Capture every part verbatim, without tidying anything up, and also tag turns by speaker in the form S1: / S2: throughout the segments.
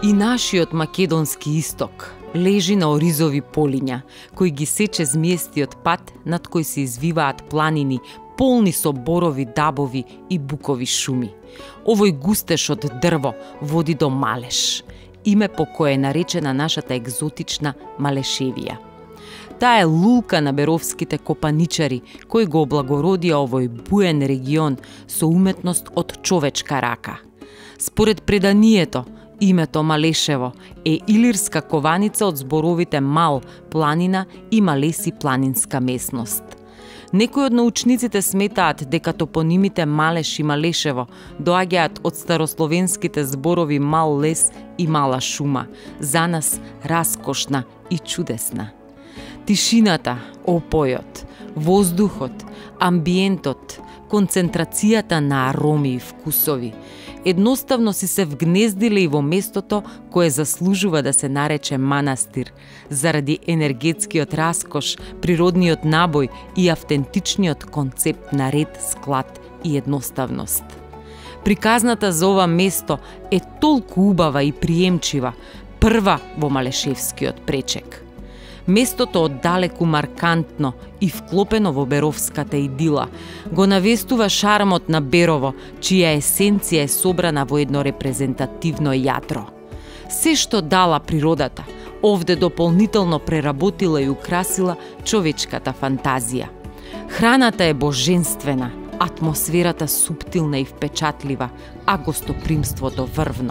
S1: И нашиот македонски исток лежи на оризови полиња, кои ги сече змиестиот пат над кој се извиваат планини полни со борови, дабови и букови шуми. Овој густеш од дрво води до Малеш, име по кое е наречена нашата екзотична Малешевија. Таа е лулка на беровските копаничари, кои го облагородија овој буен регион со уметност од човечка рака. Според преданието, името Малешево е илирска кованица од зборовите Мал, планина и Малеси, планинска местност. Некои од научниците сметаат дека топонимите Малеш и Малешево доаѓаат од старословенските зборови Мал лес и Мала шума, за нас раскошна и чудесна. Тишината, опојот, воздухот, амбиентот, концентрацијата на ароми и вкусови едноставно си се вгнездиле и во местото кое заслужува да се нарече манастир, заради енергетскиот раскош, природниот набој и автентичниот концепт на ред, склад и едноставност. Приказната за ова место е толку убава и приемчива, прва во Малешевскиот пречек. Местото оддалеку маркантно и вклопено во беровската идила го навестува шармот на Берово, чија есенција е собрана во едно репрезентативно јатро. Се што дала природата, овде дополнително преработила и украсила човечката фантазија. Храната е божествена, атмосферата суптилна и впечатлива, а гостопримството врвно.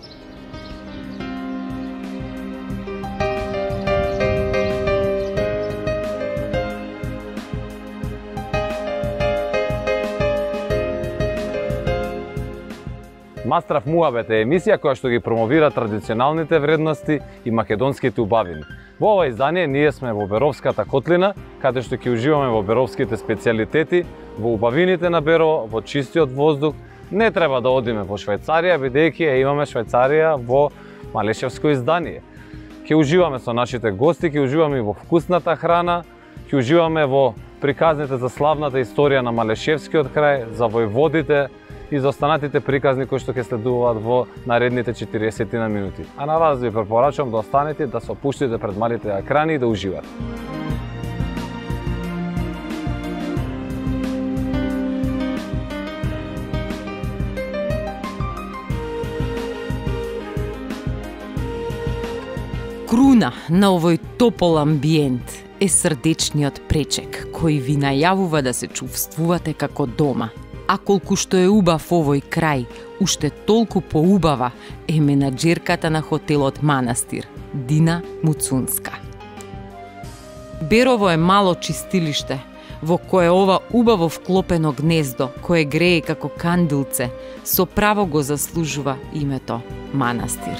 S2: Мастрав Муабет е емисија која што ги промовира традиционалните вредности и македонските убавини. Во ова издание ние сме во Беровската котлина, каде што ќе уживаме во беровските специјалитети, во убавините на Берово, во чистиот воздух. Не треба да одиме во Швајцарија, бидејќи ја имаме Швајцарија во Малешевско издание. Ќе уживаме со нашите гости, ќе уживаме и во вкусната храна, ќе уживаме во приказните за славната историја на Малешевскиот крај, за војводите и за останатите приказни кои што ќе следуваат во наредните четириесет минути. А на вас ви препорачувам да останете, да се опуштите пред малите екрани и да уживате.
S1: Круна на овој топол амбиент е срдечниот пречек, кој ви најавува да се чувствувате како дома. А колку што е убав овој крај, уште толку поубава е менаџерката на хотелот Манастир, Дина Муцунска. Берово е мало чистилиште, во кое ова убаво вклопено гнездо, кое грее како кандилце, со право го заслужува името Манастир.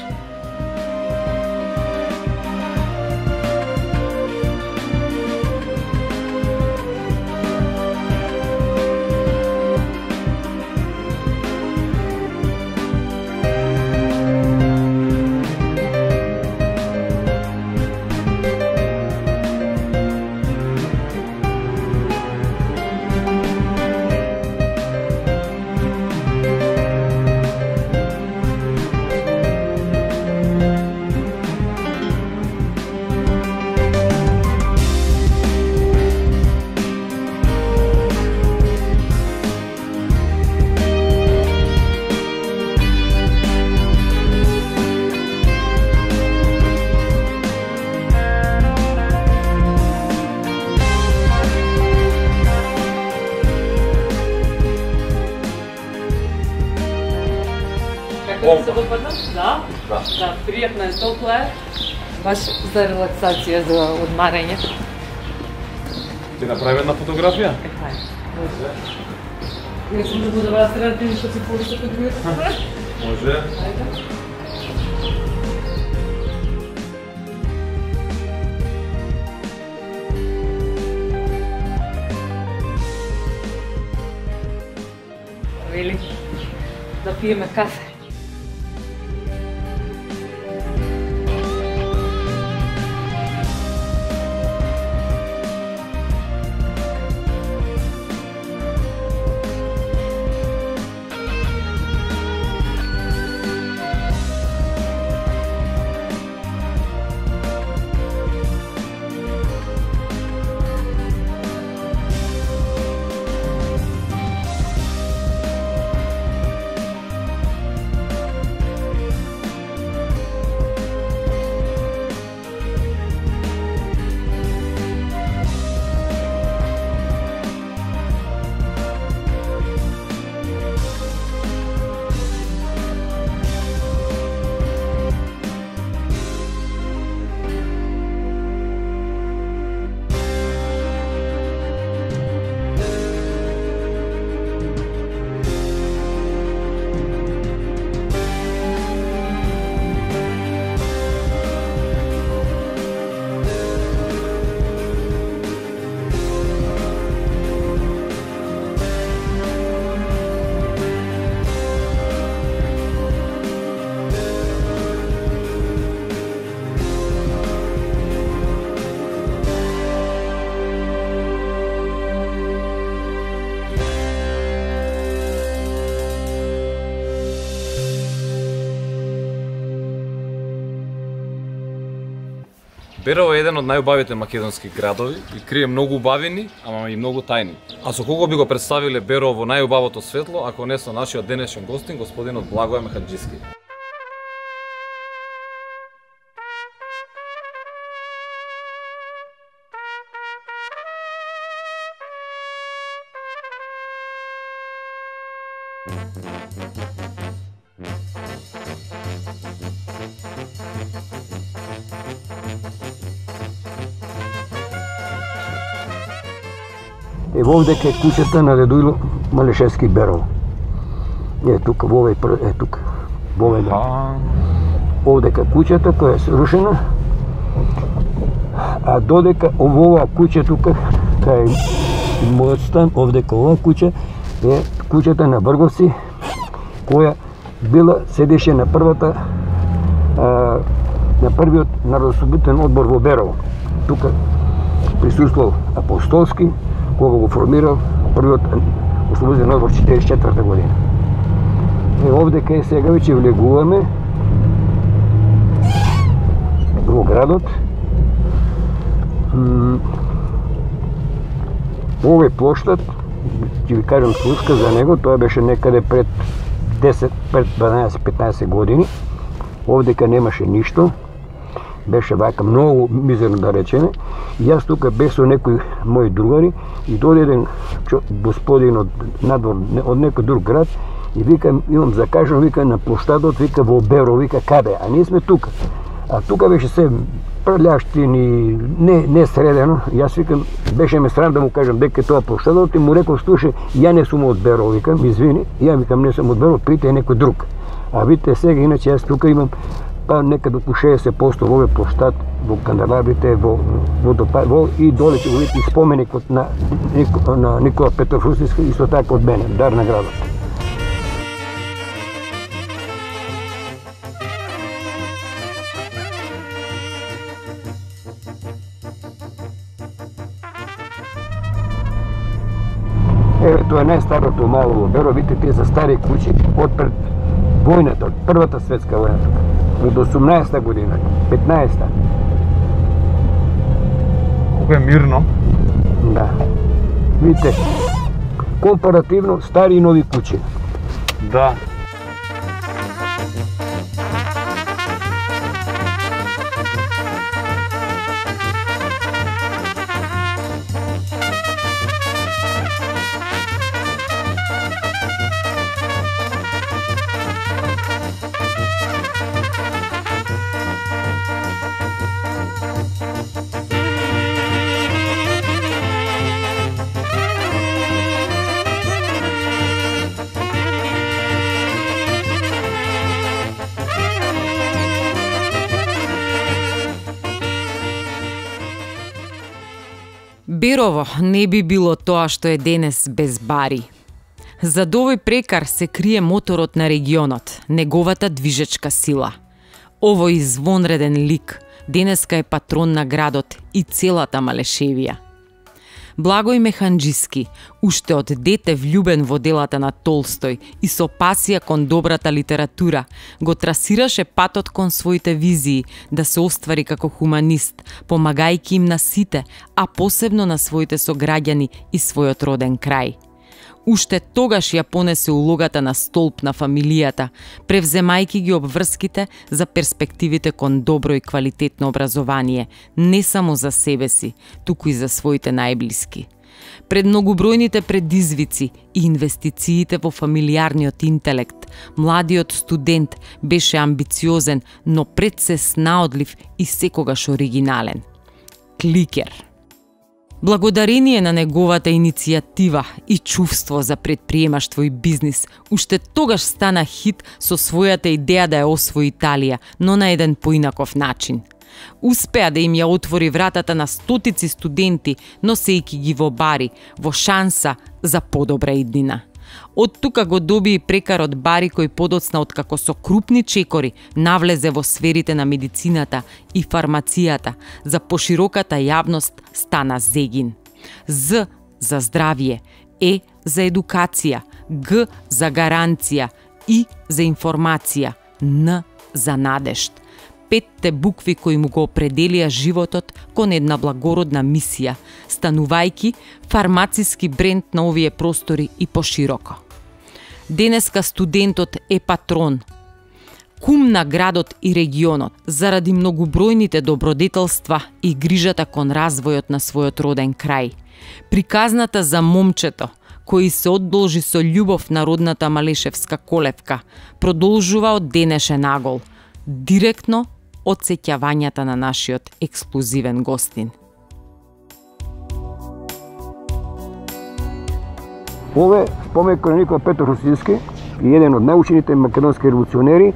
S3: Се допадна? Да? Да. Да, пријатна е, топла е. Баш за релаксација, за одмарање.
S2: Ти направи една фотографија?
S3: Е, хајде. Може. Не сум да буду вас средати, што си повисок од другите.
S2: Може.
S3: Хајде. Вели, да пиеме кафе.
S2: Берово е еден од најубавите македонски градови и крие многу убавини, ама и многу тајни. А со кого би го представиле Берово во најубавото светло, ако не со нашиот денешен гостин, господинот Благој Механџиски.
S4: Ево овдека е куќата на Радоило Малешевски Берово. Е тука, во овој е тука. Во овој дом. Овдека куќата која е срушена, а додека оваа куќа тука, кај мојот стан, овдека оваа куќа е куќата на Врговци, која била седеше на првата а, на првиот народособитен одбор во Берово. Тука присуствувал Апостолски, кога го формирал првиот ослободен одбор четиридесет и четврта година. Е, овдека е сега веќе влегуваме во градот. Овој плоштад, ќе ви кажам слуска за него, тоа беше некаде пред десет, пред дванаесет-петнаесет години. Овдека немаше ништо. Беше вака многу мизерно да речеме. И јас тука бев со некои мои другари и дојде еден господин од надвор, од некој друг град и вика, имам закажано, вика, на площадот, вика, во Берово, вика, каде? А ние сме тука. А тука беше се прљаштини, не, не средено. Јас викам, беше ме срам да му кажам дека тоа площадот и му реков, слушай, ја не сум од Берово, викам, извини, ја викам, не сум од Берово, прите е некој друг. А видите сега, иначе јас тука имам па некаде околу шеесет проценти во овој площад, во канделабрите, во водопад, во и доле ќе го видите споменикот на на Никола Петров Русински, исто така од мене, дар на градот. Еве, тоа е најстарото мало во Берово, видите тие за стари куќи од пред војната, од првата светска војна, од осумнаесетта година, петнаесетта.
S2: Колку е мирно.
S4: Да. Видите, компаративно стари и нови куќи.
S2: Да.
S1: Берово не би било тоа што е денес без бари. Зад овој прекар се крие моторот на регионот, неговата движечка сила. Овој извонреден лик денеска е патрон на градот и целата Малешевија. Благој Механџиски, уште од дете влюбен во делата на Толстој и со пасија кон добрата литература, го трасираше патот кон своите визии да се оствари како хуманист, помагајќи им на сите, а посебно на своите сограѓани и својот роден крај. Уште тогаш ја понесе улогата на столб на фамилијата, превземајќи ги обврските за перспективите кон добро и квалитетно образование, не само за себе си, туку и за своите најблиски. Пред многобројните предизвици и инвестициите во фамилиарниот интелект, младиот студент беше амбициозен, но пред се снаодлив и секогаш оригинален. Кликер. Благодарение на неговата иницијатива и чувство за предприемаштво и бизнис, уште тогаш стана хит со својата идеја да ја освои Италија, но на еден поинаков начин. Успеа да им ја отвори вратата на стотици студенти, носејќи ги во бари, во шанса за подобра иднина. Од тука го доби и прекарот бари кој подоцна откако со крупни чекори навлезе во сферите на медицината и фармацијата, за пошироката јавност стана Зегин. З за здравје, Е за едукација, Г за гаранција, И за информација, Н за надежд. петте букви кои му го определија животот кон една благородна мисија, станувајќи фармациски бренд на овие простори и пошироко. Денеска студентот е патрон, кум на градот и регионот, заради многобројните добродетелства и грижата кон развојот на својот роден крај. Приказната за момчето, кој се одолжи со љубов на родната Малешевска колевка, продолжува од денешен агол, директно од сеќавањата на нашиот ексклузивен гостин.
S4: Ове споменка на Никола Петро Русински, еден од научените македонски револуционери,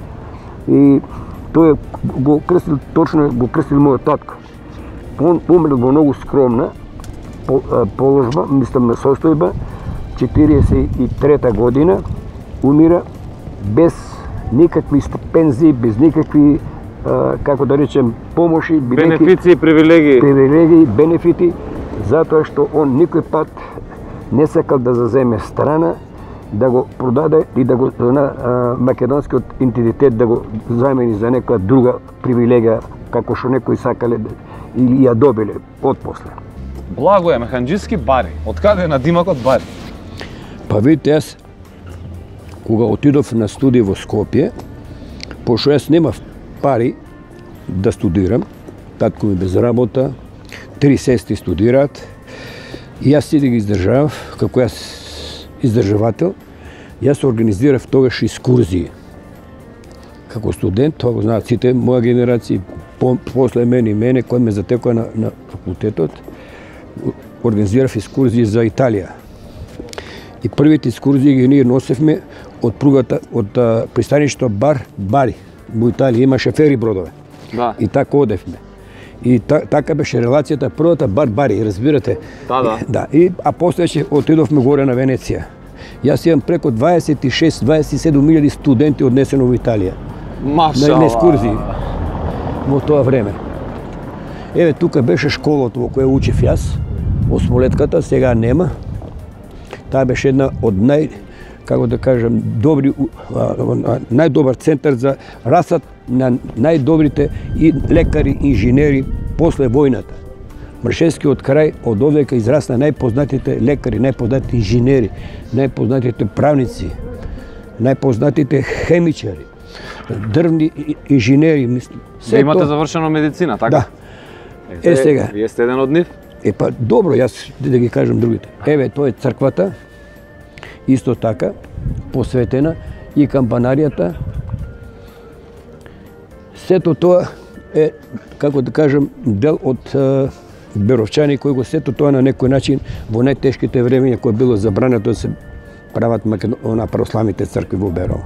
S4: и тој го крстил, точно го крстил мојот татко. Он умрел во многу скромна положба, мислам на состојба, четириесет и трета година, умира без никакви пензии, без никакви, како да речем, помоши,
S2: бенефиции, привилегии.
S4: Привилегии, бенефити, затоа што он никој пат не сакал да заземе страна, да го продаде и да го на македонскиот идентитет да го замени за некоја друга привилегија, како што некои сакале или ја добиле отпосле.
S2: Благоје Механџиски бари. Од каде на димакот бари?
S4: Па видите, јас кога отидов на студии во Скопје, пошто јас немав пари да студирам, татко ми без работа, три сестри студираат, и јас си да ги издржавав, како јас издржавател, јас организирав тогаш екскурзии. Како студент, тоа го знаат сите моја генерација, по, после мене и мене, кој ме затекоа на, на факултетот, организирав екскурзии за Италија. И првите екскурзии ги ние носевме од пругата, од а, пристаништо Бар Бари. Во Италија имаше фери бродове.
S2: Да.
S4: И така одевме. И та, така беше релацијата првата Бар Бари, разбирате?
S2: Да, да.
S4: Да. И, а после ќе отидовме горе на Венеција. Јас имам преко дваесет и шест до дваесет и седум илјади студенти однесено во Италија.
S2: Машала.
S4: На, на екскурзии во тоа време. Еве тука беше школото во која учев јас, осмолетката, сега нема. Таа беше една од нај, како да кажам, добри, најдобар центар за расат на најдобрите и лекари, инженери после војната. Мршевскиот крај од овдека израсна најпознатите лекари, најпознатите инженери, најпознатите правници, најпознатите хемичари, дрвни инженери, мислам.
S2: Да имате завршено медицина, така?
S4: Да. Е, сега.
S2: Вие сте еден од нив?
S4: Е, па, добро, јас да ги кажам другите. Еве, тоа е црквата, исто така, посветена, и кампанаријата. Сето тоа е, како да кажам, дел од е, беровчани кои го сето тоа на некој начин во најтешките времења кои било забрането да се прават на православните цркви во Берово.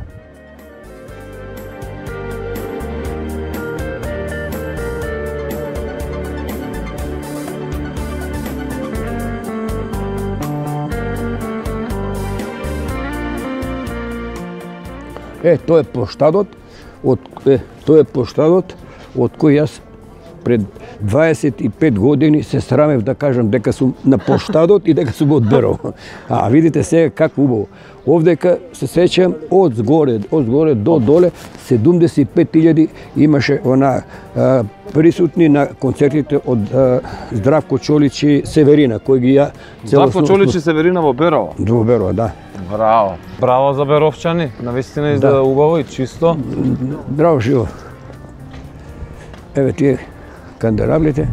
S4: Е, тоа е плоштадот, од е, тоа е плоштадот од кој јас пред дваесет и пет години се срамев да кажам дека сум на плоштадот и дека сум од Берово. А видите сега како убаво. Овдека се сеќам од згоре, од згоре до доле седумдесет и пет илјади имаше она а, присутни на концертите од а, Здравко Чолич и Северина, кој ги ја
S2: Здравко Чолич и Северина во Берово.
S4: Во Берово, да.
S2: Браво. Браво за беровчани. Навистина изгледа да. Убаво и чисто.
S4: Браво живо. Еве тие канделабрите.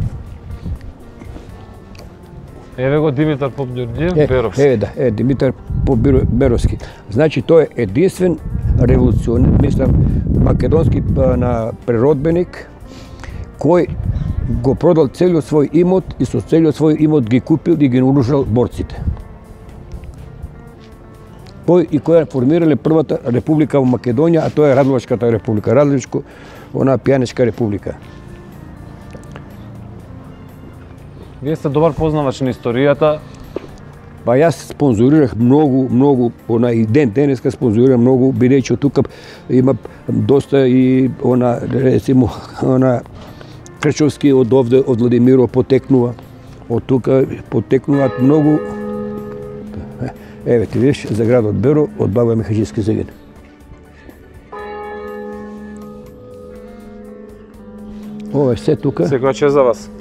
S2: Еве го Димитар Попѓорѓиев, Беровски.
S4: Еве да, е Димитар Попѓорѓиев. Значи тој е единствен револуционер, мислам, македонски на преродбеник кој го продал целиот свој имот и со целиот свој имот ги купил и ги наоружал борците. Тој и која формирале првата република во Македонија, а тоа е Радовачката република, Радовачко, она пијанечка република.
S2: Вие сте добар познавач на историјата.
S4: Па јас спонзорирах многу, многу, она и ден денеска спонзорирам многу, бидејќи тука има доста и она, рецимо, она Крчовски од овде, од Владимиро потекнува, од тука потекнуваат многу. Еве ти видиш за градот Беро од Благоје Механџиски загин. Ова е се тука.
S2: Секоја чест за вас.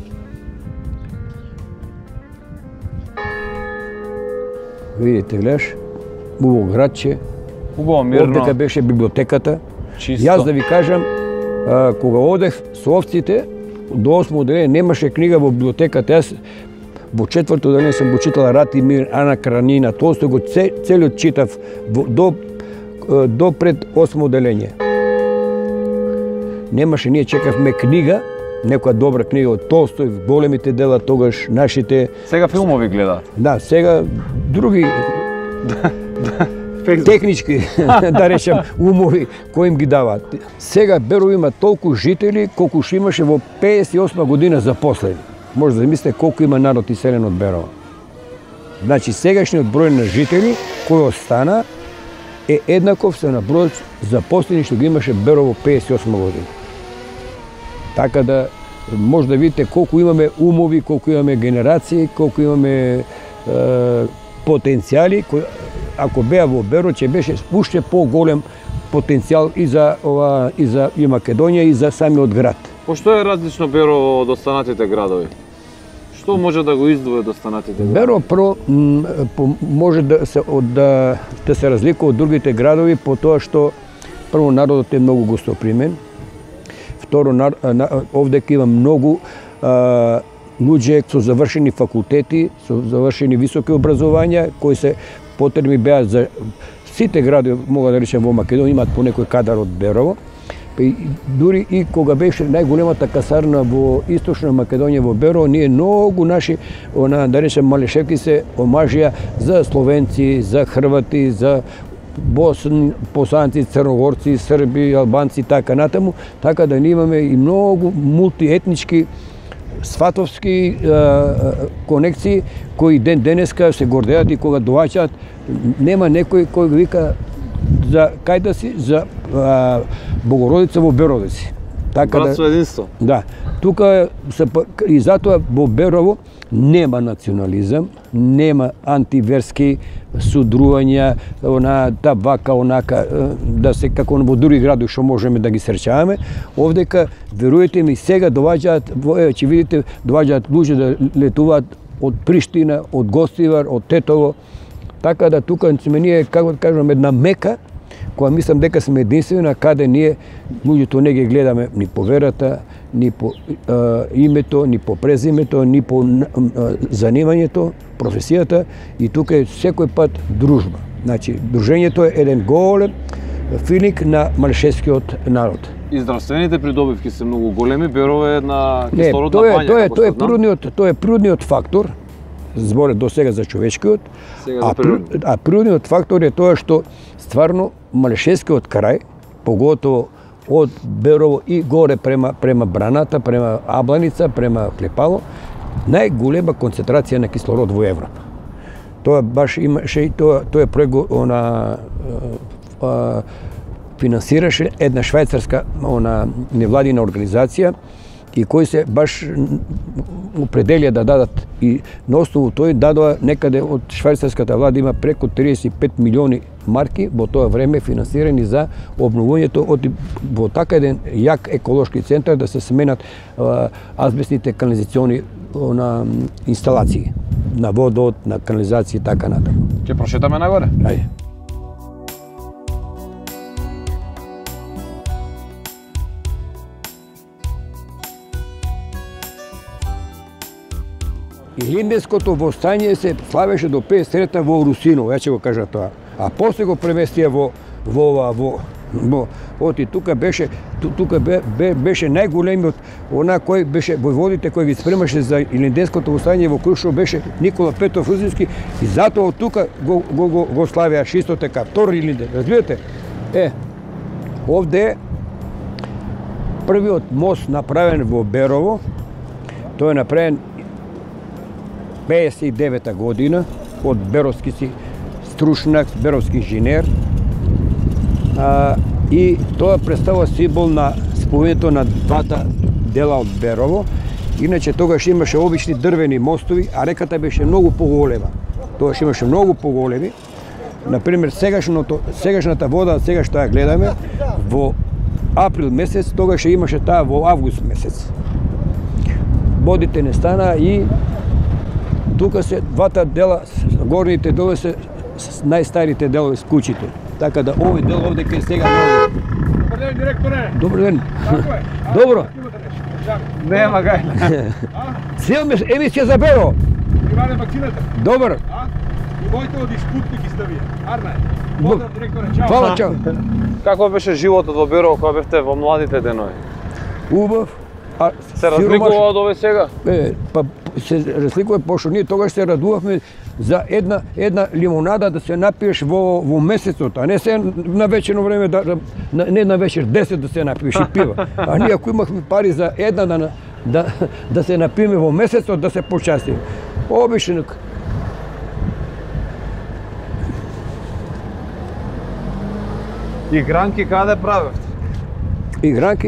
S4: Видите, гледаш, убаво градче.
S2: Убаво, мирно.
S4: Овдека беше библиотеката.
S2: Чисто.
S4: Јас да ви кажам, а, кога одех со овците, до осмо оделение немаше книга во библиотеката. Јас во четврто оделение сум го читала Рат и мир, Ана Каранина, Толстој го целиот читав до, до пред осмо оделение. Немаше, ние чекавме книга, некоја добра книга од Толстој, големите дела тогаш, нашите...
S2: Сега филмови гледаат.
S4: Да, сега други... технички, да речем, умови кои им ги даваат. Сега Берово има толку жители колку што имаше во пеесет и осма година запослени. Може да замислите колку има народ иселен од Берово. Значи сегашниот број на жители кој остана е еднаков со на бројот запослени што ги имаше Берово пеесет и осма година. Така да може да видите колку имаме умови, колку имаме генерации, колку имаме е, потенцијали кои ако беа во Берово, ќе беше уште поголем потенцијал и за ова и за и Македонија и за самиот град.
S2: Пошто е различно Берово од останатите градови? Што може да го издвои од останатите градови?
S4: Берово прво може да се од да, да се разликува од другите градови по тоа што прво народот е многу гостопримен. Второ, овдека има многу а, луѓе со завршени факултети, со завршени високи образованија кои се потребни беа за сите градови, мога да речем во Македонија, имаат по некој кадар од Берово. И дури и кога беше најголемата касарна во Источна Македонија во Берово, ние многу наши, она, да речем, малешевки се омажија за словенци, за хрвати, за босни, босанци, црногорци, срби, албанци, така натаму, така да ние имаме и многу мултиетнички сватовски е, конекции кои ден денеска се гордеат и кога доаѓаат нема некој кој го вика за кај да си за е, Богородица во Берово си. Така
S2: Братство
S4: да,
S2: единство.
S4: Да. Тука се и затоа во Берово нема национализам, нема антиверски судрувања, она табака, онака, да се како во други градови што можеме да ги сречаваме. Овдека, веруете ми, сега доаѓаат, ќе видите, доаѓаат луѓе да летуваат од Приштина, од Гостивар, од Тетово. Така да тука сме ние, како да кажам, една мека, која мислам дека сме единствена, каде ние луѓето не ги гледаме ни по верата, ни по е, името, ни по презимето, ни по е, занимањето, професијата, и тука е секој пат дружба. Значи, дружењето е еден голем филик на малешевскиот народ.
S2: И здравствените придобивки се многу големи, Берово е една
S4: Не,
S2: кислородна
S4: тоа е,
S2: бања,
S4: тоа е,
S2: како
S4: тоа е
S2: што знам.
S4: природниот, тоа е природниот фактор, зборот до сега за човечкиот,
S2: Сега
S4: а,
S2: за природниот.
S4: при- а природниот фактор е тоа што стварно малешевскиот крај, поготово од Берово и горе према према Браната, према Абланица, према Клепало, најголема концентрација на кислород во Европа. Тоа баш имаше и тоа, тоа проект она а, финансираше една швајцарска она невладина организација и кои се баш определија да дадат и на основу тој дадоа некаде од швајцарската влада има преку триесет и пет милиони марки во тоа време финансирани за обновувањето од во така еден јак еколошки центар да се сменат а, азбестните канализациони на инсталации на водот, на канализација и така натаму.
S2: Ќе прошетаме нагоре.
S4: Ајде. Илинденското востање се славеше до петдесет трета во Русиново, ја ќе го кажа тоа. А после го преместија во во ова во во оти тука беше ту- тука бе, бе, беше најголемиот она кој беше војводите кој ги спремаше за Илинденското востање во кој што беше Никола Петров Рузински и затоа од тука го го го, го славеа исто така втори Илинден. Разбирате? Е, овде е првиот мост направен во Берово. Тој е направен пеесет и девета година од беровски си стручнак, беровски инженер. А, и тоа представува символ на спојањето на двата дела од Берово. Иначе тогаш имаше обични дрвени мостови, а реката беше многу поголема. Тогаш имаше многу поголеми. Например, сегашното, сегашната вода, сега што ја гледаме, во април месец, тогаш имаше таа во август месец. Водите не стана и тука се двата дела, горните делови се најстарите делови с куќите. Така да овој дел овде кај сега може.
S5: Добар ден, директоре.
S4: Добар ден.
S5: Како е?
S4: Добро.
S2: Нема гај.
S4: Сел ме емисија за Беро.
S5: Иване вакцината.
S4: Добар.
S5: А? И моите од Спутник исто вие. Арна е. Поздрав, директоре, чао.
S4: Фала, чао.
S2: Како беше животот во Берово кога бевте во младите денови?
S4: Убав. А
S2: Се разликува од овој сега?
S4: Е, па се разликува пошто ние тогаш се радувавме за една една лимонада да се напиеш во во месецот, а не се на вечерно време да на, не на вечер десет да се напиеш и пива. А ние ако имахме пари за една да да да се напиеме во месецот да се почасти. Обично.
S2: Игранки каде правевте?
S4: Игранки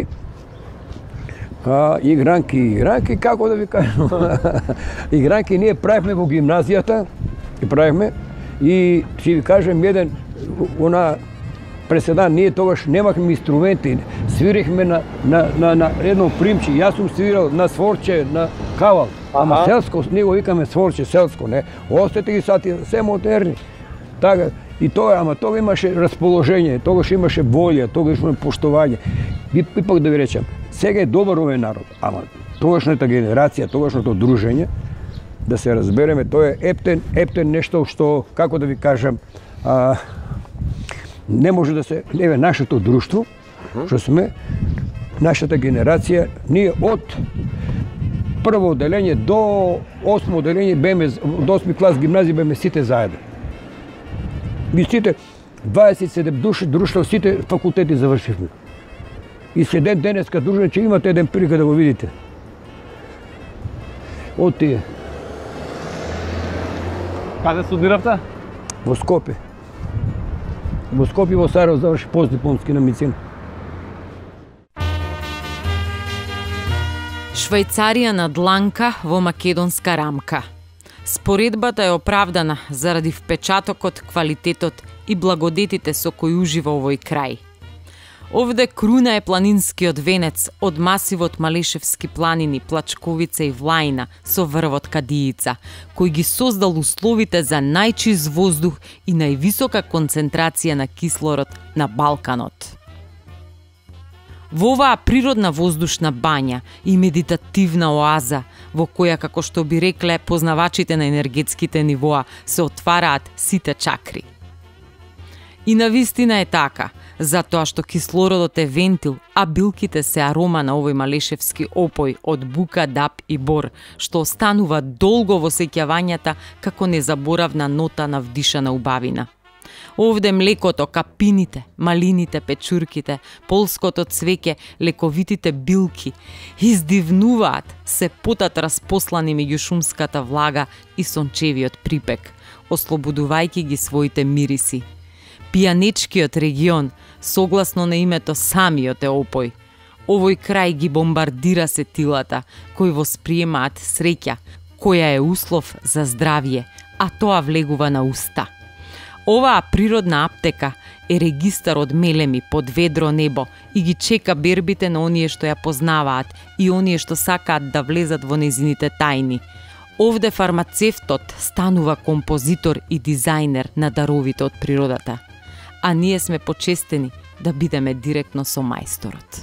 S4: А, игранки, игранки, како да ви кажам? Игранки ние правихме во гимназијата, и правихме, и ќе ви кажем еден, она преседан, ние тогаш немахме инструменти, свирихме на, на, на, на едно примче, јас сум свирал на сворче, на кавал, ама
S2: Аха.
S4: селско, с него викаме сворче, селско, не, остете ги сати, се модерни. Така, и тоа, ама тога имаше расположение, тогаш имаше волја, тогаш имаше поштовање. И пак да ви речам, сега е добар овој народ, ама тогашната генерација, тогашното дружење, да се разбереме, тоа е ептен, ептен нешто што, како да ви кажам, а, не може да се, еве нашето друштво, што сме, нашата генерација, ние од прво оделење до осмо оделење беме, до осми клас гимназија беме сите заедно. И сите дваесет и седум души друштво, сите факултети завршивме. И седем денеска дружен, че имате еден прилика да го видите. Од тие.
S2: Каде студиравте?
S4: Во Скопје. Во Скопје, во Сараево заврши постдипломски на медицина.
S1: Швајцарија на дланка во македонска рамка. Споредбата е оправдана заради впечатокот, квалитетот и благодетите со кои ужива овој крај. Овде круна е планинскиот венец од масивот Малешевски планини, Плачковица и Влајна со врвот Кадијица, кој ги создал условите за најчист воздух и највисока концентрација на кислород на Балканот. Во оваа природна воздушна бања и медитативна оаза, во која, како што би рекле познавачите на енергетските нивоа, се отвараат сите чакри. И навистина е така, затоа што кислородот е вентил, а билките се арома на овој малешевски опој од бука, даб и бор, што останува долго во сеќавањата како незаборавна нота на вдишана убавина. Овде млекото, капините, малините, печурките, полското цвеќе, лековитите билки издивнуваат, се потат распослани меѓу шумската влага и сончевиот припек, ослободувајќи ги своите мириси. Пијанечкиот регион, согласно на името самиот е опој. Овој крај ги бомбардира сетилата, кои восприемаат среќа, која е услов за здравје, а тоа влегува на уста. Оваа природна аптека е регистар од мелеми под ведро небо и ги чека бербите на оние што ја познаваат и оние што сакаат да влезат во незините тајни. Овде фармацевтот станува композитор и дизајнер на даровите од природата, а ние сме почестени да бидеме директно со мајсторот.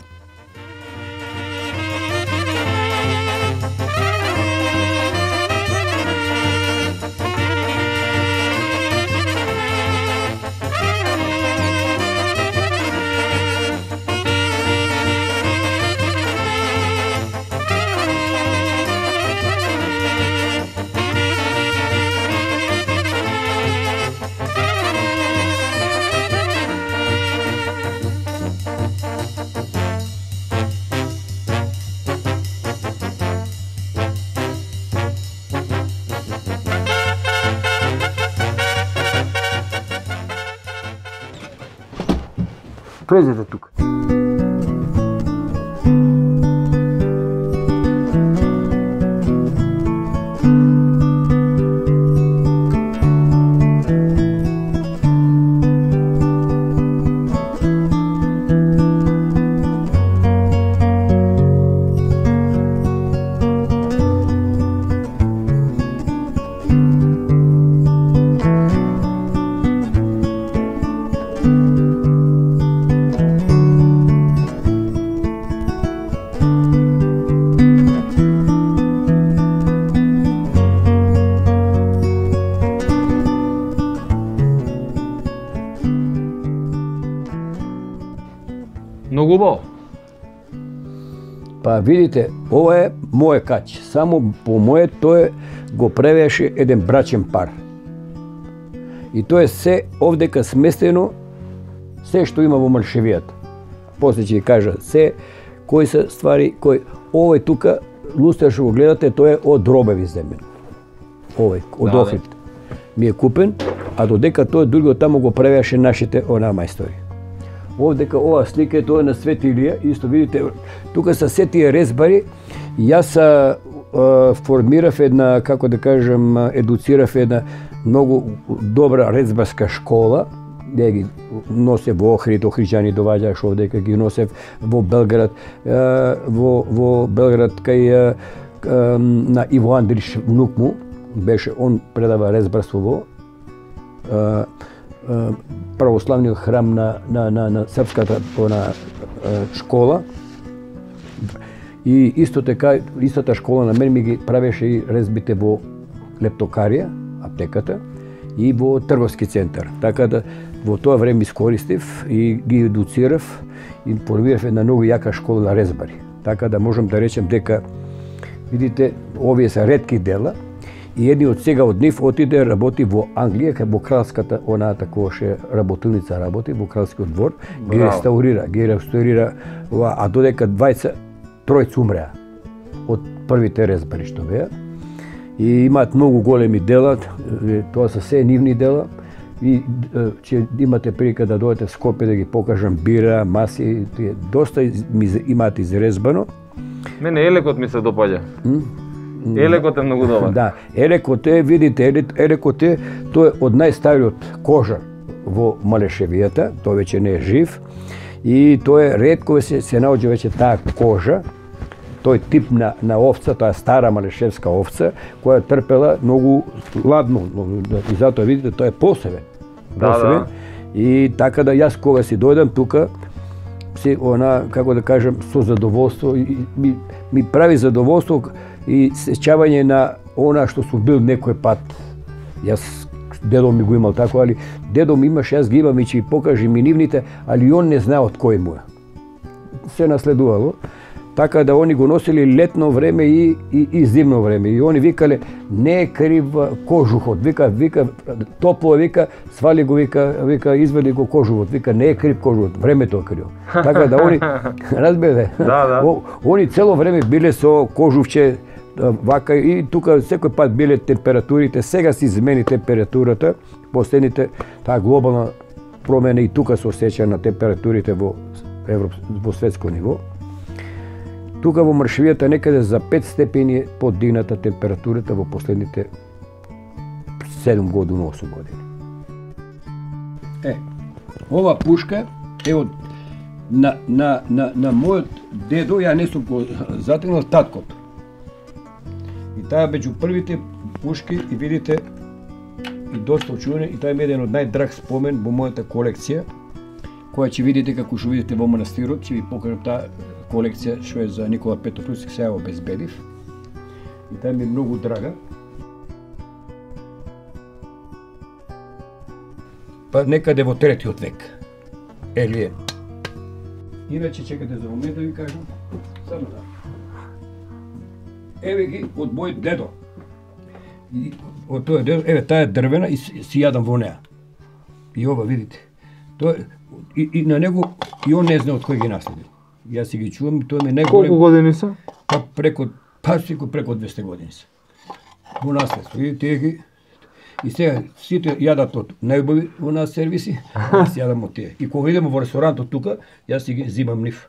S4: Влезете тука.
S2: Многу убаво.
S4: Па видите, ова е моје кач. Само по моје тој го правеше еден брачен пар. И тоа е се овдека сместено, се што има во Мршевијата. После ќе ви кажа се кои се ствари, кои овој тука лустер што го гледате, тоа е од робеви земјен. Овој од
S2: Да,
S4: Охрид ми е купен, а додека тој другиот таму го правеше нашите она мајстори. Овдека ова слика е тоа на Свети Илија, исто видите, тука се се тие резбари. Јас а, формирав една, како да кажам, едуцирав една многу добра резбарска школа, ја ги носев во Охрид, охриджани доваѓаш овдека, ги носев во Белград, во, во Белград кај на Иво Андриш, внук му, беше, он предава резбарство во православниот храм на, на, на, на српската она, школа. И исто така, истата школа на мен ми ги правеше и резбите во лептокарија, аптеката, и во трговски центар. Така да во тоа време искористив и ги едуцирав и формирав една многу јака школа на резбари. Така да можам да речем дека, видите, овие се ретки дела, и едни од сега од нив отиде работи во Англија, кај во кралската, онаа такоше работилница работи во кралскиот двор, ги реставрира, ги реставрира, а додека двајца, тројца умреа од првите резбари што беа. И имаат многу големи дела, тоа се се нивни дела, и ќе имате прилика да дојдете в Скопје да ги покажам бира, маси, тие доста имаат изрезбано.
S2: Мене елекот ми се допаѓа. Елекот е многу добар.
S4: Да, елекот е, видите, елекот е, тој е од најстариот кожар во Малешевијата, тој веќе не е жив, и тој е ретко се се наоѓа веќе таа кожа, тој тип на, на овца, тоа стара малешевска овца, која трпела многу ладно, и затоа видите, тоа е посебен.
S2: Да,
S4: посебен.
S2: да.
S4: И така да јас кога си дојдам тука, си она, како да кажам, со задоволство, и, ми, ми прави задоволство и сеќавање на она што сум бил некој пат. Јас дедо ми го имал тако, али дедо ми имаш, јас ги имам и ќе ви покажам и нивните, али он не знае од кој му е. Се наследувало. Така да они го носили летно време и, и, и зимно време. И они викале, не е крив кожухот. Вика, вика, топло вика, свали го, вика, вика, извади го кожухот. Вика, не е крив кожухот, времето е криво. Така да они, разберете,
S2: да, да.
S4: Они цело време биле со кожувче, вака, и тука секој пат биле температурите. Сега се измени температурата, последните, таа глобална промена и тука се осеќа на температурите во, Европ... во светско ниво. Тука во Мршевијата некаде за пет степени подигната температурата во последните седум години, осум години. Е, ова пушка е од на на на на мојот дедо, ја не сум го затегнал, таткото. И таа меѓу првите пушки, и видите, и доста очуден, и таа е еден од најдраг спомен во мојата колекција, која ќе видите како што видите во манастирот, ќе ви покажам таа колекција што е за Никола Петоплюсик, сега ја обезбедив. И таа ми е многу драга. Па некаде во третиот век. Елиен. Иначе чекате за момент да ви кажам. Само да. Еве ги од мој дедо. И од тој дедо, еве таа е дрвена и си јадам во неа. И ова видите. Тоа и, и на него и он не знае од кој ги наследил. Јас си ги чувам, тоа ми е најголем.
S2: Колку години се?
S4: Па преко, па сико преко двесте години се. Во наследство. И тие ги, и сега сите јадат од најубави во нас сервиси, јас јадам од тие. И кога идеме во ресторантот тука, јас си ги зимам нив.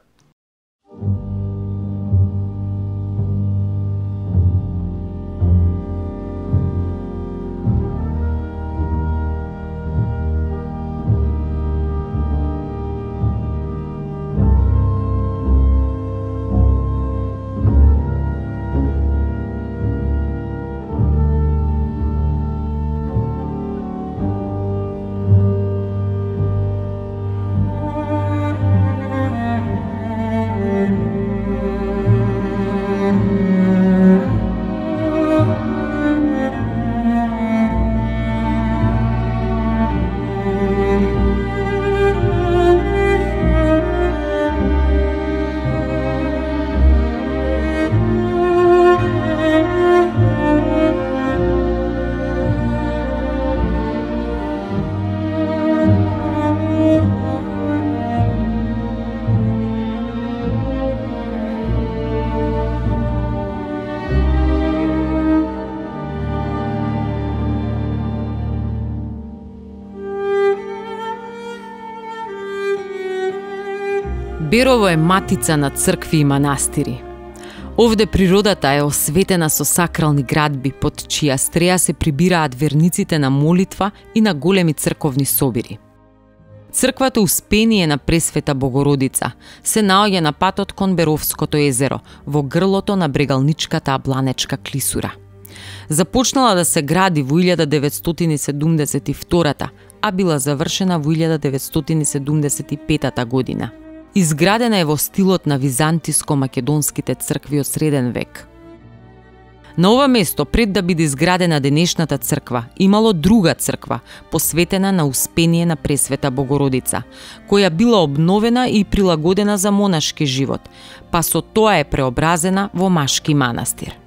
S1: Берово е матица на цркви и манастири. Овде природата е осветена со сакрални градби под чија стреја се прибираат верниците на молитва и на големи црковни собири. Црквата Успение на Пресвета Богородица се наоѓа на патот кон Беровското езеро, во грлото на брегалничката Абланечка клисура. Започнала да се гради во илјада деветстотини седумдесет и втора, а била завршена во илјада деветстотини седумдесет и пета година. Изградена е во стилот на византиско-македонските цркви од среден век. На ова место, пред да биде изградена денешната црква, имало друга црква, посветена на Успение на Пресвета Богородица, која била обновена и прилагодена за монашки живот, па со тоа е преобразена во машки манастир.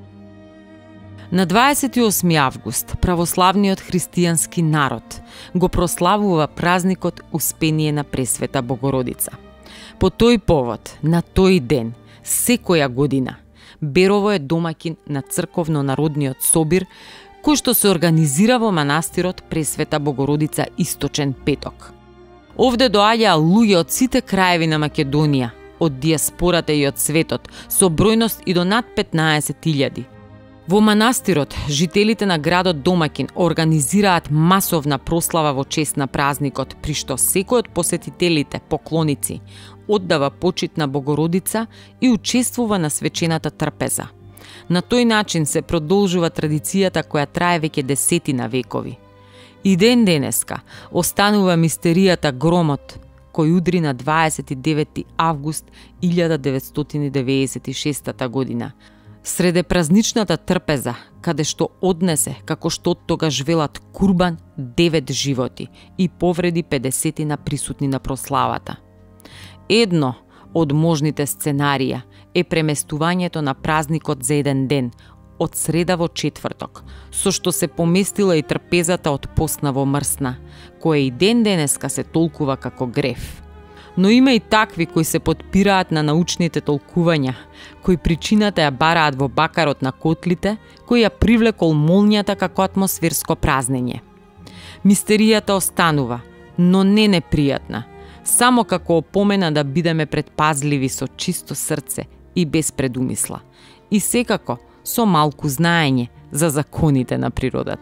S1: На дваесет и осми август, православниот христијански народ го прославува празникот Успение на Пресвета Богородица. По тој повод, на тој ден, секоја година, Берово е домаќин на црковно-народниот собир, кој што се организира во манастирот Пресвета Богородица Источен петок. Овде доаѓаа луѓе од сите краеви на Македонија, од диаспората и од светот, со бројност и до над петнаесет илјади. Во манастирот, жителите на градот домаќин организираат масовна прослава во чест на празникот, при што секој од посетителите, поклоници, оддава почит на Богородица и учествува на свечената трпеза. На тој начин се продолжува традицијата која трае веќе десетина векови. И ден денеска останува мистеријата громот, кој удри на дваесет и девети август илјада деветстотини девеесет и шеста година, среде празничната трпеза, каде што однесе, како што од тогаш велат, курбан девет животи и повреди педесет на присутни на прославата. Едно од можните сценарија е преместувањето на празникот за еден ден, од среда во четврток, со што се поместила и трпезата од постна во мрсна, која и ден денеска се толкува како греф. Но има и такви кои се подпираат на научните толкувања, кои причината ја бараат во бакарот на котлите, кој ја привлекол молњата како атмосферско празнење. Мистеријата останува, но не непријатна, само како опомена да бидеме предпазливи со чисто срце и без предумисла, и секако со малку знаење за законите на природата.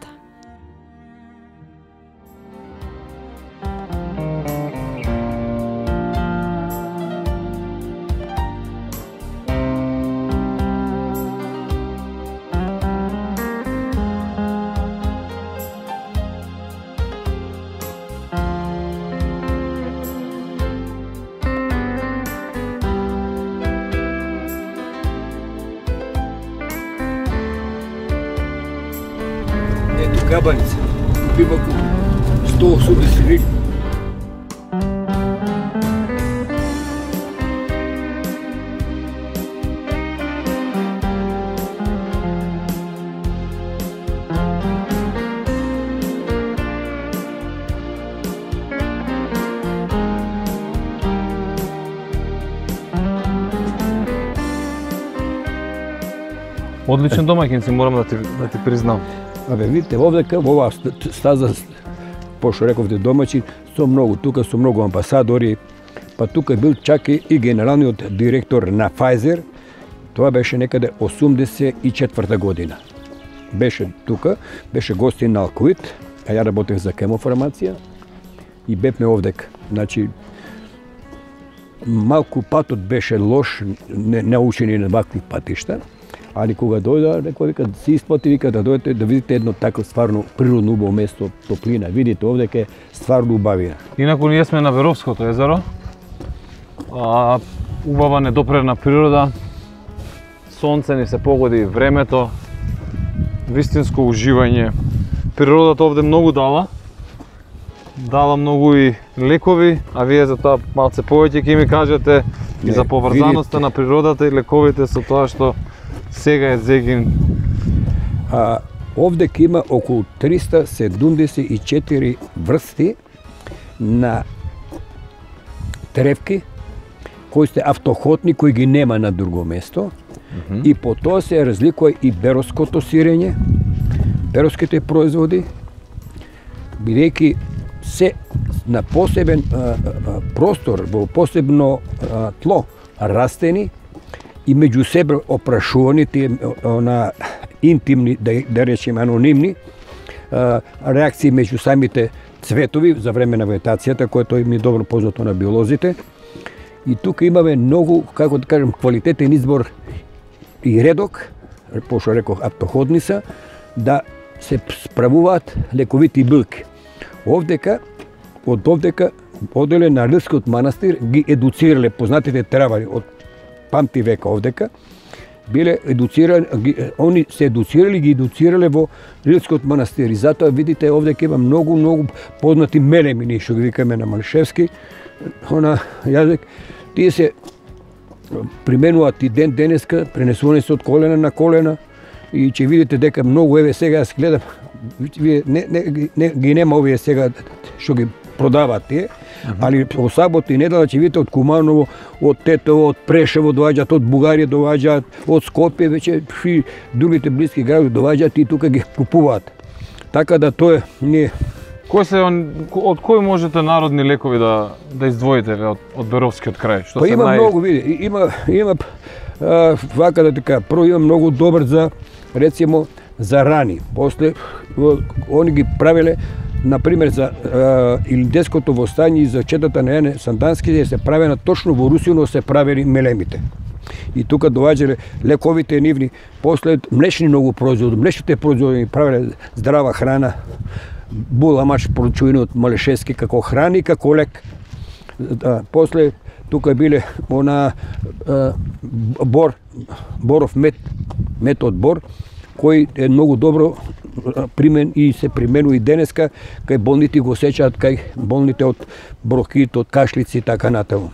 S4: Габаница, бимаку сто осумдесет гривни.
S2: Одличен домаќин си, морам да ти, да ти признам.
S4: Абе, видите, овдека, во оваа стаза, пошто рековте домаќин, со многу, тука со многу амбасадори, па тука бил чак и генералниот директор на Pfizer, тоа беше некаде осумдесет и четврта година. Беше тука, беше гостин на Алкуит, а ја работех за хемофармација и бевме овдека. Значи, малку патот беше лош, не научени на вакви патишта, али кога дојда, некој вика, се исплати, вика да дојдете да видите едно тако стварно природно убаво место, топлина. Видите, овдека е стварно убавина.
S2: Инаку ние сме на Беровското езеро, а, убава недопрена природа, сонце ни се погоди времето, вистинско уживање. Природата овде многу дала, дала многу и лекови, а вие за тоа малце повеќе ќе ми кажете и за поврзаноста на природата и лековите со тоа што сега е зегин.
S4: А, овдека има околу триста седумдесет и четири врсти на тревки кои се автохотни, кои ги нема на друго место. Mm-hmm. И по тоа се разликува и беровското сирење, беровските производи, бидејќи се на посебен а, а, простор, во посебно а, тло растени и меѓу себе опрашувани, тие на интимни, да, да речеме анонимни, а, реакции меѓу самите цветови за време на вегетацијата, което им е добро познато на биолозите. И тука имаме многу, како да кажем, квалитетен избор и редок, пошто рекох аптоходница, да се справуваат лековити билки. Овдека, од овдека, оделе на Рилскиот манастир ги едуцирале познатите травари од памти века овдека, биле едуцирани, ги, они се едуцирали, ги едуцирале во Рилскиот манастир. И затоа видите овдека има многу, многу познати мелемини, што ги викаме на Малишевски, она јазик, тие се применуваат и ден денеска, пренесувани се од колена на колена, и ќе видите дека многу, еве сега јас гледам, вие не, не, не ги нема овие сега што ги продаваат тие, uh -huh. али во сабота и недела ќе видите од Куманово, од Тетово, од Прешево доаѓаат, од Бугарија доаѓаат, од Скопје, веќе и другите блиски градови доаѓаат и тука ги купуваат. Така да тоа не.
S2: Кој се од кој можете народни лекови да да издвоите од од Беровскиот крај? Што
S4: па
S2: се
S4: има
S2: нај...
S4: многу, види, има има а, вака да така, прво има многу добар за рецимо за рани. После они ги правеле на пример за Илинденското востање и за четата на Јане Сандански се правена точно во Русино се правели мелемите. И тука доаѓале лековите нивни, после млечни многу производи, млечните производи правеле здрава храна, була мач поручувани од Малишевски како храни, како лек. Да, после тука биле она а, бор, боров мед, мед од бор, кој е многу добро примен и се применува и денеска, кај болните го сечаат, кај болните од бронхит, од кашлици и така натаму.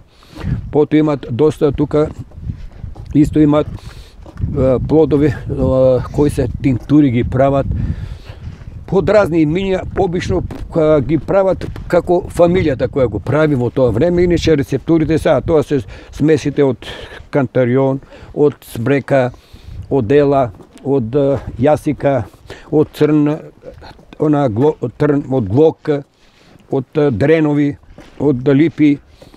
S4: Пото имат доста тука, исто имат а, плодови а, кои се тинктури ги прават, под разни имиња, обично ги прават како фамилијата која го прави во тоа време, иначе рецептурите са, тоа се смесите од кантарион, од смрека, од ела, од јасика, од црн, она гло, трн, од глока, од дренови, од липи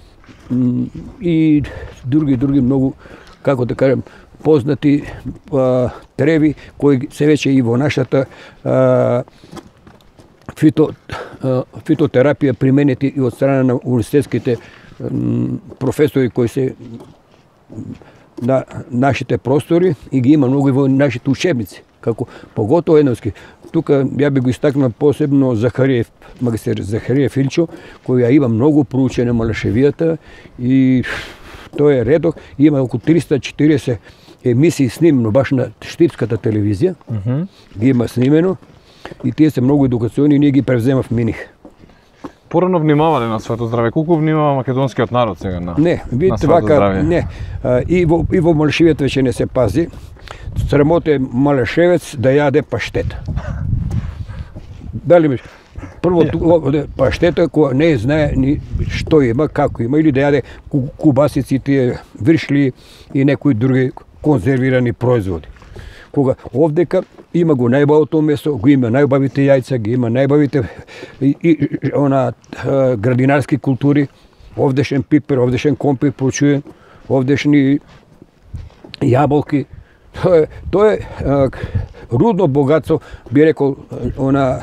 S4: и други други многу, како да кажем, познати а, треви кои се веќе и во нашата а, фито, а, фитотерапија применети и од страна на университетските м, професори кои се на нашите простори и ги има многу и во нашите учебници, како поготово едноски. Тука ја би го истакнал посебно Захариев, магистер Захариев Илчо, кој ја има многу проучена Малишевијата и тоа е редок, има околу триста и четириесет емисии снимено баш на штипската телевизија, uh -huh. ги има снимено и тие се многу едукациони и ние ги превземав миних.
S2: Порано внимавале на Свето здраве. Колку внимава македонскиот народ сега на
S4: Не, видите вака, не. А, и во и во Малишевијата веќе не се пази. Срамота е малешевец да јаде паштета. Дали ми прво yeah. паштета која не знае ни што има, како има, или да јаде кубасици, тие вршли и некои други конзервирани производи. Кога овдека има го најбавото месо, го има најбавите јајца, ги има најбавите и, и она а, градинарски култури, овдешен пипер, овдешен компир прочуен, овдешни јаболки. Тоа е, тоа е а, рудно богатство, би рекол, она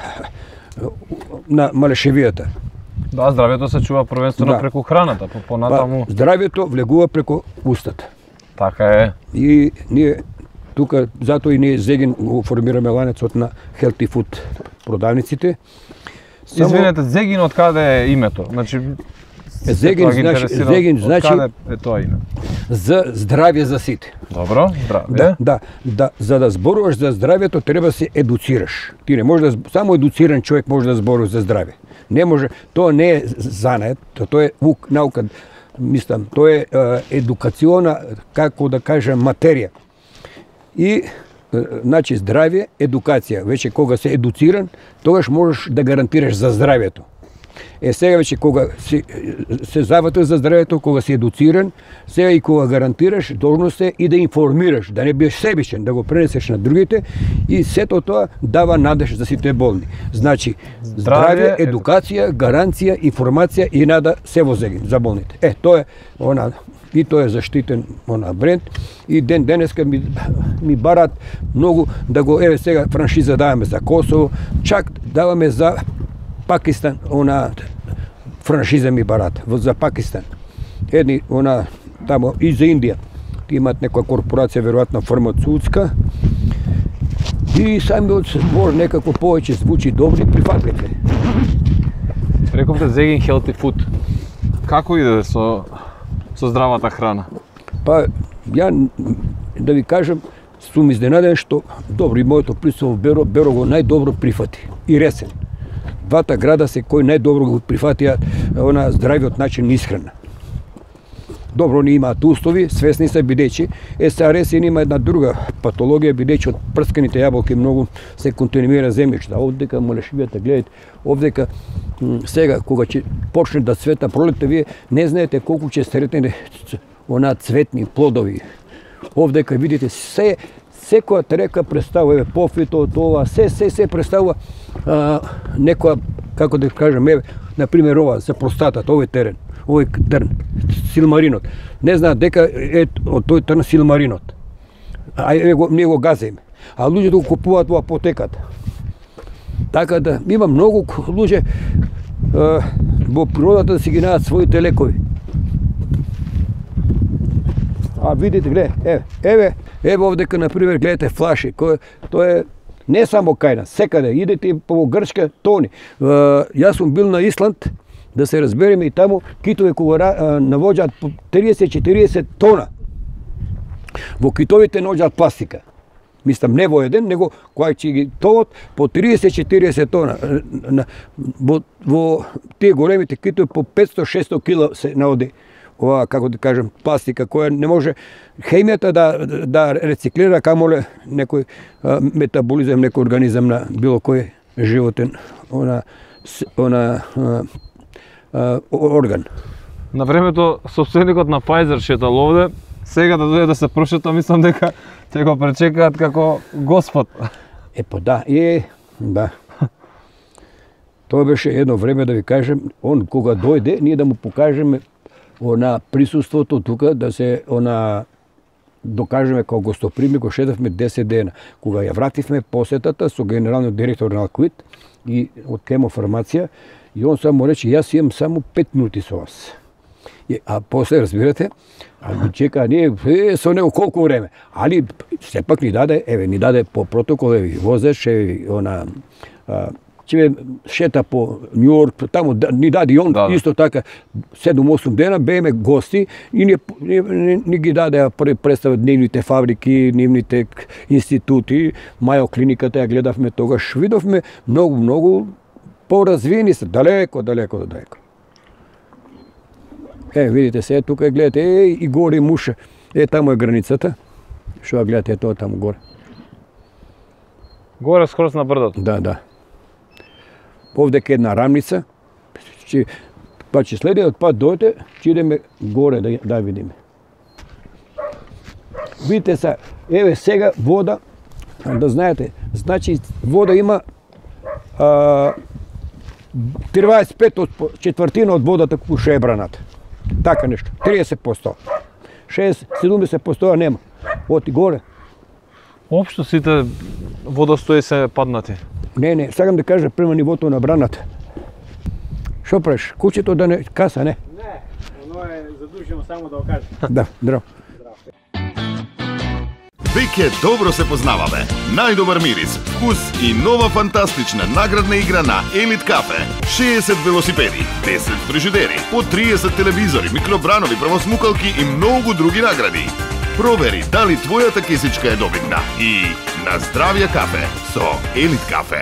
S4: на Малишевијата.
S2: Да, здравјето се чува првенствено
S4: да.
S2: преку храната, по понатаму.
S4: Па, здравјето влегува преку устата.
S2: Така е.
S4: И ние тука затоа и ние Зегин го формираме ланецот на healthy food продавниците.
S2: Само... Извинете, Зегин од каде е името? Значи
S4: Зегин значи Зегин значи
S2: каде е тоа име?
S4: За здравје за сите.
S2: Добро, здравје.
S4: Да, да, да, за да зборуваш за здравјето треба да се едуцираш. Ти не може да само едуциран човек може да зборува за здравје. Не може, тоа не е занает, тоа е ук, наука, мислам, тоа е едукациона, како да кажам, материја. И значи здравје, едукација. Веќе кога се едуциран, тогаш можеш да гарантираш за здравјето. Е, сега вече кога се, се завата за здравето, кога си едуциран, сега и кога гарантираш, должност е и да информираш, да не биеш себичен, да го пренесеш на другите и сето тоа дава надеж за сите болни. Значи, здравје, едукација, гаранција, информација и нада се возеги за болните. Е, тоа е она, и тоа е заштитен она бренд и ден денеска ми, ми барат многу да го, еве сега франшиза даваме за Косово, чак даваме за Пакистан, она франшиза ми барат за Пакистан. Едни она тамо и за Индија. Имат некоја корпорација веројатно фармацутска. И самиот збор некако повеќе звучи добри, прифатливе.
S2: Рековте Zegin Healthy Food. Како иде со со здравата храна?
S4: Па ја да ви кажам, сум изненаден што добро и моето присуство Беро, Беро го најдобро прифати и Ресен. Двата града се кои најдобро го прифатија она здравиот начин на исхрана. Добро ни имаат услови, свесни се бидејќи е са Ресен има една друга патологија бидејќи од прсканите јаболки многу се контаминира земјишта. Овдека молешивијата гледате, овдека сега кога ќе почне да цвета пролетта, вие не знаете колку ќе сретнете она цветни плодови. Овдека видите се секоја трека представува еве пофито, тоа, се се се представува а, некоја, како да кажам, еве на пример ова за простатата, овој терен, овој трн, силмаринот. Не знаат дека е од тој трн силмаринот. А еве го ние го газеме. А луѓето го купуваат во апотеката. Така да има многу луѓе а, во природата да си ги најдат своите лекови. А видите, гледа, еве, еве, еве овдека, например, гледате флаши, кој, тоа е не само кај нас, секаде, идете по Грчка, тони. Јас сум бил на Исланд, да се разбереме и таму, китове кога навоѓаат по триесет до четириесет тона. Во китовите наоѓаат пластика. Мислам, не во еден, него која ќе ги товат по триесет до четириесет тона. Во, во тие големите китови по петсто до шестсто кила се наоди ова, како да кажем, пластика која не може хемијата да да рециклира, камоле некој а, метаболизам, некој организам на било кој животен она она а, а, орган.
S2: На времето собственикот на Pfizer шетал овде, сега да дојде да се прошета, мислам дека ќе го пречекаат како Господ.
S4: Е па да, е, да. Тоа беше едно време, да ви кажем, он кога дојде, ние да му покажеме она присуството тука, да се она докажеме како гостоприми, го шедавме десет дена. Кога ја вративме посетата со генералниот директор на Алквит и од Кемофармација, и он само рече, јас имам само пет минути со вас. И, а после, разбирате, а ми чека, ние, е, со него колку време. Али, сепак ни даде, еве, ни даде по протокол, еве, возеш, еве, она, а, ќе шета по Њујорк, таму ни даде и он, да, исто така, седум-осум дена, бееме гости и ни, ни, ни, ни ги даде представа нивните фабрики, нивните институти, Мајо клиниката ја гледавме тогаш, видовме многу, многу поразвиени се, далеко, далеко, далеко. Е, видите се, тука гледате, е, и горе муша, е, таму е границата, што ја гледате, тоа таму горе.
S2: Горе скроз на брдото?
S4: Да, да. Овдека една рамница, че, па че следниот пат дојде, че идеме горе да, да видиме. Видите са, еве сега вода, да знаете, значи вода има а, триесет и пет од четвртина од водата која е браната. Така нешто, триесет проценти. шеесет до седумдесет проценти нема. Оти горе.
S2: Општо сите водостои се паднати.
S4: Не, не, сакам да кажа према нивото на браната. Шо правиш? Кучето да не каса, не?
S5: Не, оно е задушено само да го каже.
S4: Да, здраво.
S6: Веќе добро се познаваме. Најдобар мирис, вкус и нова фантастична наградна игра на Елит Кафе. шеесет велосипеди, десет фрижидери, по триесет телевизори, микробранови, правосмукалки и многу други награди. Провери дали твојата кесичка е добитна и на здравје кафе со Елит Кафе.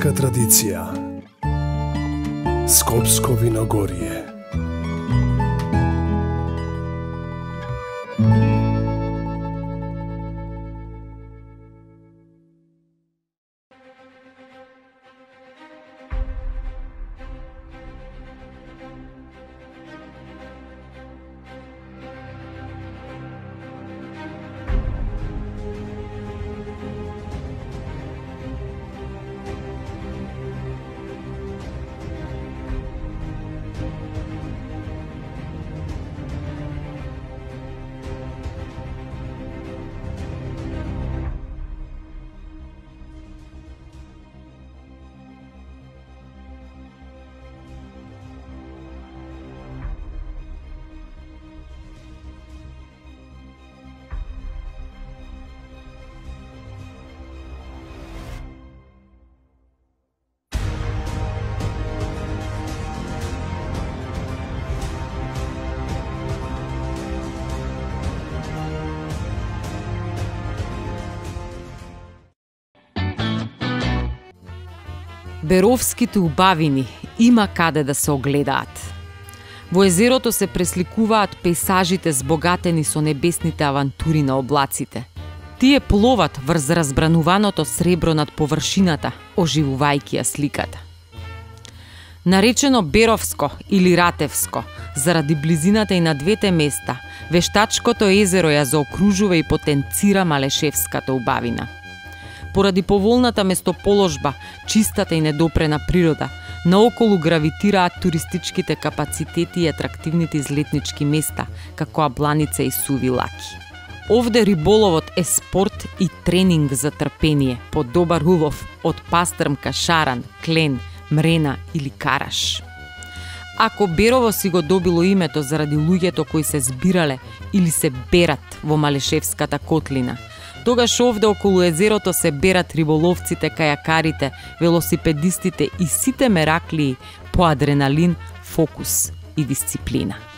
S7: винарска традиција. Скопско виногорје.
S1: Беровските убавини има каде да се огледаат. Во езерото се пресликуваат пейсажите збогатени со небесните авантури на облаците. Тие пловат врз разбрануваното сребро над површината, оживувајќи ја сликата. Наречено Беровско или Ратевско, заради близината и на двете места, Вештачкото езеро ја заокружува и потенцира Малешевската убавина. Поради поволната месторасположба, чистата и недопрена природа, наоколу гравитираат туристичките капацитети и атрактивните излетнички места, како Абланица и Суви Лаки. Овде риболовот е спорт и тренинг за трпение, по добар улов од пастрмка, шаран, клен, мрена или караш. Ако Берово си го добило името заради луѓето кои се збирале или се берат во Малешевската котлина, тогаш овде околу езерото се берат риболовците, кајакарите, велосипедистите и сите мераклии по адреналин, фокус и дисциплина.